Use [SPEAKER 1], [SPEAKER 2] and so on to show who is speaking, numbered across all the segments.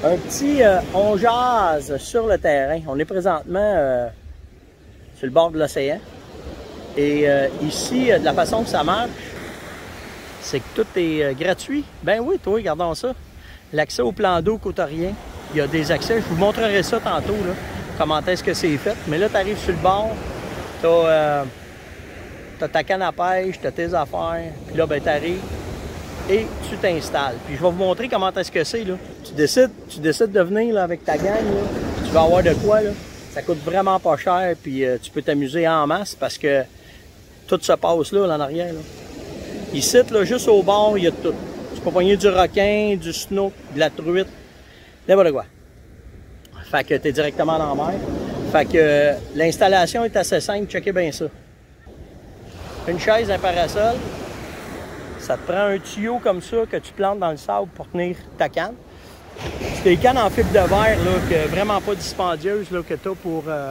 [SPEAKER 1] Un petit on jase sur le terrain. On est présentement sur le bord de l'océan. Et ici, de la façon que ça marche, c'est que tout est gratuit. Ben oui, toi, regardons ça. L'accès au plan d'eau côtorien, il y a des accès. Je vous montrerai ça tantôt, là, comment est-ce que c'est fait. Mais là, tu arrives sur le bord, tu as ta canne à pêche, tu as tes affaires. Puis là, ben, tu arrives et tu t'installes. Puis je vais vous montrer comment est-ce que c'est, là. Tu décides de venir là, avec ta gang, là, puis tu vas avoir de quoi, là. Ça coûte vraiment pas cher, puis tu peux t'amuser en masse parce que tout se passe là, en arrière. Là. Ici, là, juste au bord, il y a tout. Tu peux pogner du requin, du snook, de la truite, n'importe quoi. Fait que tu es directement dans la mer. Fait que l'installation est assez simple, checkez bien ça. Une chaise, un parasol. Ça te prend un tuyau comme ça que tu plantes dans le sable pour tenir ta canne. C'est des cannes en fibre de verre, là, que vraiment pas dispendieuses, là, que tu as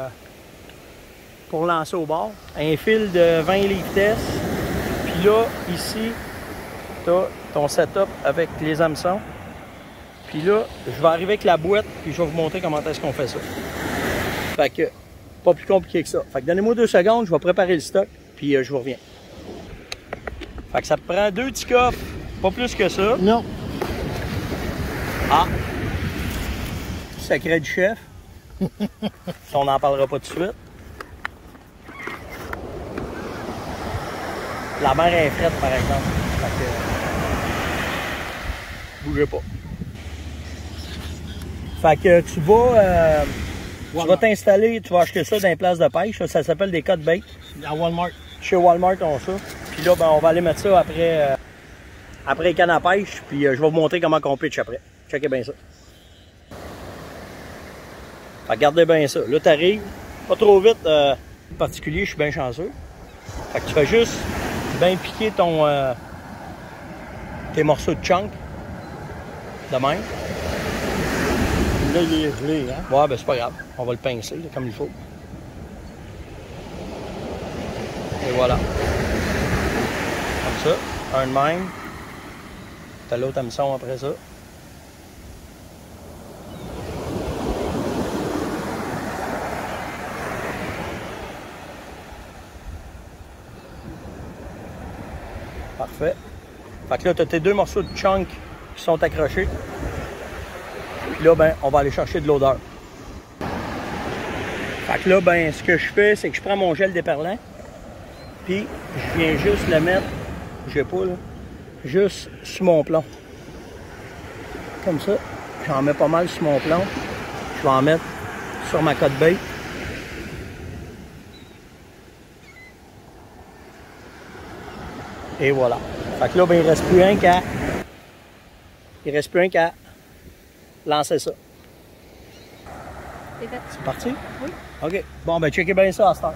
[SPEAKER 1] pour lancer au bord. Un fil de 20 litres. Puis là, ici, tu as ton setup avec les hameçons. Puis là, je vais arriver avec la boîte, puis je vais vous montrer comment est-ce qu'on fait ça. Fait que, pas plus compliqué que ça. Fait que donnez-moi 2 secondes, je vais préparer le stock, puis je vous reviens. Fait que ça te prend 2 petits coffres, pas plus que ça.
[SPEAKER 2] Non.
[SPEAKER 1] Ah! Secret du chef. On n'en parlera pas tout de suite. La mer est frette, par exemple. Fait que, bougez pas. Fait que tu vas t'installer, tu vas acheter ça dans les places de pêche. Ça s'appelle des cut bait.
[SPEAKER 2] À Walmart.
[SPEAKER 1] Chez Walmart, on a ça. Puis là, ben, on va aller mettre ça après les cannes à pêche. Puis je vais vous montrer comment on pitch après. Checkez bien ça. Fait que regardez bien ça. Là, tu arrives. Pas trop vite. En particulier, je suis bien chanceux. Fait que tu fais juste bien piquer tes morceaux de chunk. De même.
[SPEAKER 2] Là, il est gelé, hein?
[SPEAKER 1] Ouais, ben c'est pas grave. On va le pincer là, comme il faut. Et voilà. Comme ça. Un de même. T'as l'autre hameçon après ça. Parfait. Fait que là, tu as tes 2 morceaux de chunk qui sont accrochés. Puis là, ben, on va aller chercher de l'odeur. Fait que là, ben, ce que je fais, c'est que je prends mon gel déperlant. Puis, je viens juste le mettre, j'ai pas là, juste sur mon plomb. Comme ça. J'en mets pas mal sur mon plomb. Je vais en mettre sur ma cote bait. Et voilà. Fait que là, ben, il reste plus un qu'à lancer ça. C'est parti?
[SPEAKER 3] Oui.
[SPEAKER 1] OK. Bon, ben, checkez bien ça à cette heure.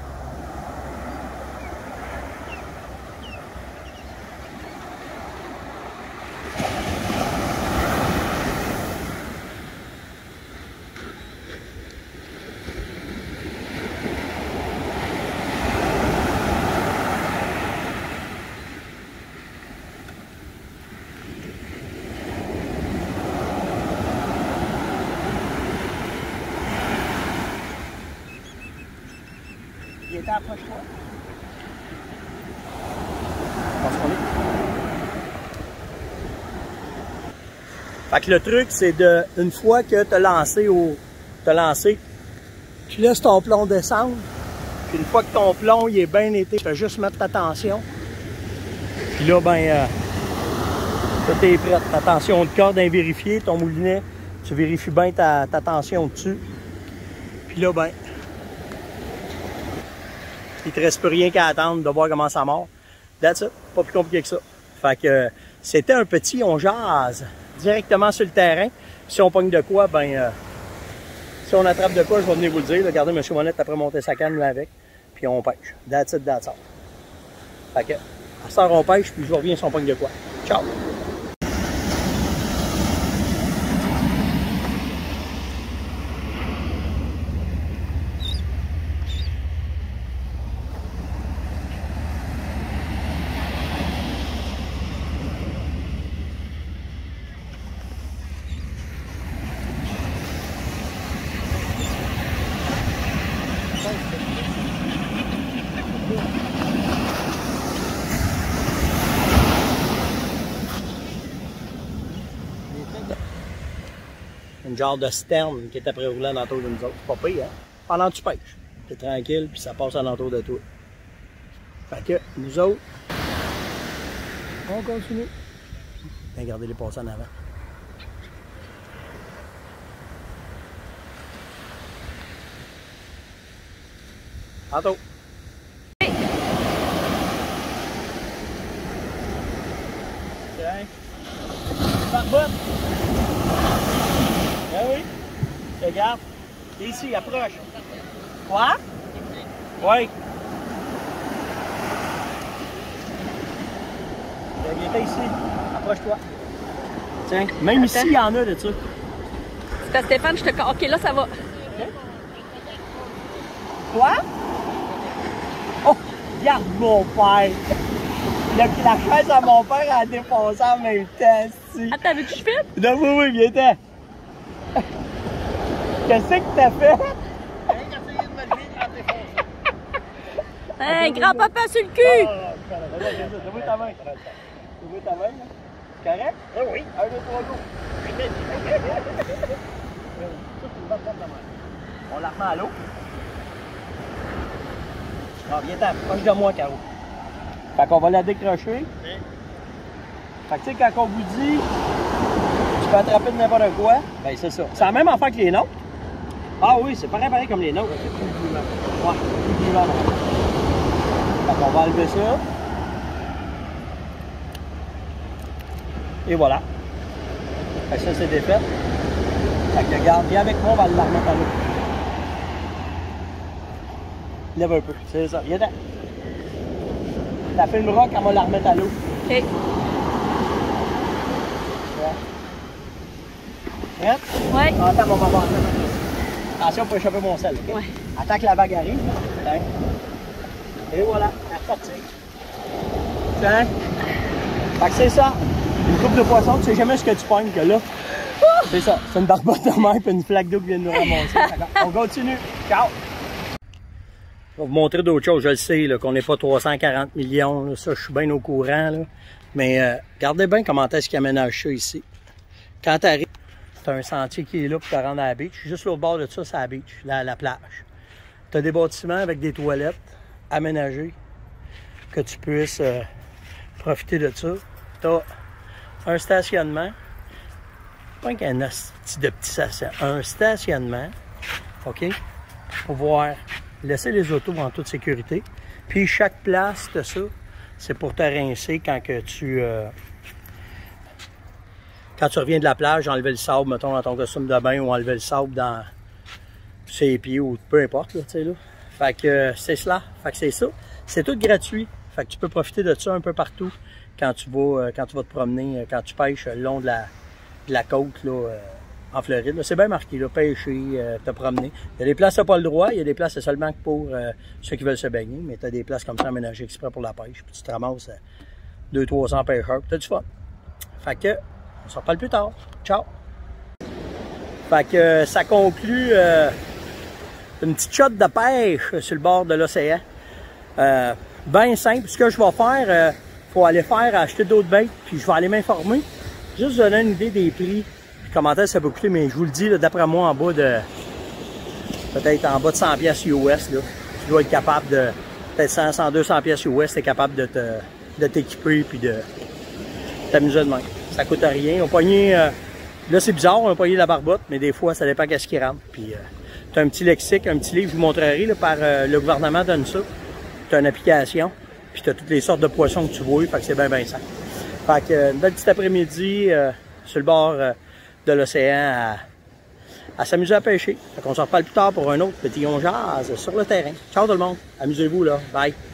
[SPEAKER 1] Approche-toi. Fait que le truc, c'est de, une fois que tu as lancé, tu laisses ton plomb descendre. Puis une fois que ton plomb il est bien été, tu vas juste mettre ta tension. Puis là, ben, tout est prêt. Ta tension de corde est vérifiée, ton moulinet, tu vérifies bien ta tension dessus. Puis là, ben, il te reste plus rien qu'à attendre de voir comment ça mord. That's it. Pas plus compliqué que ça. Fait que c'était un petit on jase directement sur le terrain. Si on pogne de quoi, ben si on attrape de quoi, je vais venir vous le dire. Regardez, M. Monette après monter sa canne là avec. Puis on pêche. That's it, that's all. Fait que à ce temps, on pêche, puis je vous reviens si on pogne de quoi. Ciao! Une genre de sterne qui est après rouler alentour de nous autres. C'est pas pire, hein? Pendant que tu pêches. T'es tranquille, puis ça passe alentour de toi. Fait que, nous autres, on continue. Regardez les passer en avant. Tantôt. Tiens. Barbotte. Ben oui. Regarde. Ici, approche. Quoi? Oui. Il était ici. Approche-toi. Tiens, même ici, il y en a de ça.
[SPEAKER 3] C'est à Stéphane, je te... OK, là, ça va.
[SPEAKER 1] Okay. Quoi? Oh, regarde mon père. La chaise à mon père a défoncé en même temps. Si.
[SPEAKER 3] Attends, veux-tu que je filme?
[SPEAKER 1] Non, oui, viens-t'en. Qu'est-ce que t'as fait?
[SPEAKER 3] Hey, grand-papa sur le cul!
[SPEAKER 1] Donne-moi ta main. Donne-moi ta main, là. C'est correct? Oui. 1, 2, 3, go. On la remet à l'eau. Ah, viens-t'en, proche de moi, Caro. Fait qu'on va la décrocher. Fait que tu sais, quand on vous dit tu peux attraper de n'importe quoi, ben c'est ça. C'est la même affaire que les nôtres. Ah oui, c'est pareil comme les nôtres. Ouais, plus gluant. Fait qu'on va enlever ça. Et voilà. Fait que ça, c'est défait. Fait que regarde, viens avec moi, on va la remettre à l'eau. Lève un peu, c'est ça. Viens-t'en. T'as fait une rock, on va la remettre à l'eau.
[SPEAKER 3] OK.
[SPEAKER 1] Ouais. Prête?
[SPEAKER 3] Ouais.
[SPEAKER 1] Attends, on va voir. Attention pour échapper mon sel. Okay?
[SPEAKER 3] Ouais.
[SPEAKER 1] Attends que la vague arrive. Tiens. Et voilà, la sortie. Tiens. Fait que c'est ça. Une coupe de poisson, tu sais jamais ce que tu pognes que là. C'est ça. C'est une barbotte de mer et une flaque d'eau qui vient de nous ramasser. On continue. Ciao. Je vais vous montrer d'autres choses. Je le sais qu'on n'est pas 340 millions. Là. Ça, je suis bien au courant. Là. Mais regardez bien comment est-ce qu'ils aménagent ça ici. Quand tu arrives, tu as un sentier qui est là pour te rendre à la beach. Juste l'autre bord de ça, c'est la beach, la plage. Tu as des bâtiments avec des toilettes aménagées que tu puisses profiter de ça. Tu as un stationnement. Pas qu'un de petit stationnement. Un stationnement, OK, pour pouvoir laisser les autos en toute sécurité. Puis chaque place de ça, c'est pour te rincer quand que tu reviens de la plage, enlever le sable, mettons, dans ton costume de bain ou enlever le sable dans ses pieds ou peu importe, là, tu sais, là. Fait que c'est cela. Fait que c'est ça. C'est tout gratuit. Fait que tu peux profiter de ça un peu partout quand tu vas te promener, quand tu pêches le long de la côte, là, en Floride. C'est bien marqué, là, pêcher, te promener. Il y a des places, tu n'as pas le droit. Il y a des places, c'est seulement pour ceux qui veulent se baigner. Mais tu as des places comme ça aménagées exprès pour la pêche. Puis tu te ramasses 200-300 pêcheurs. Puis tu as du fun. Fait que, on se reparle plus tard. Ciao! Fait que ça conclut une petite shot de pêche sur le bord de l'océan. Bien simple. Ce que je vais faire, faut aller acheter d'autres bêtes. Puis je vais aller m'informer. Juste vous donner une idée des prix. Commentaire ça peut coûter, mais je vous le dis, d'après moi, en bas de peut-être en bas de 100 pièces US, là, tu dois être capable de peut-être 100, 100, 200 pièces US, tu es capable de t'équiper puis de t'amuser de même. Ça coûte rien. On pognait, là c'est bizarre, on a pogné la barbotte, mais des fois ça dépend qu'est-ce qui rentre. Puis tu as un petit lexique, un petit livre, je vous montrerai là, par le gouvernement donne ça. Tu as une application, puis tu as toutes les sortes de poissons que tu vois, fait que c'est bien simple. Fait que une belle petite après-midi sur le bord de l'océan à s'amuser à pêcher. Fait qu'on se reparle plus tard pour un autre petit on jase sur le terrain. Ciao tout le monde. Amusez-vous là. Bye.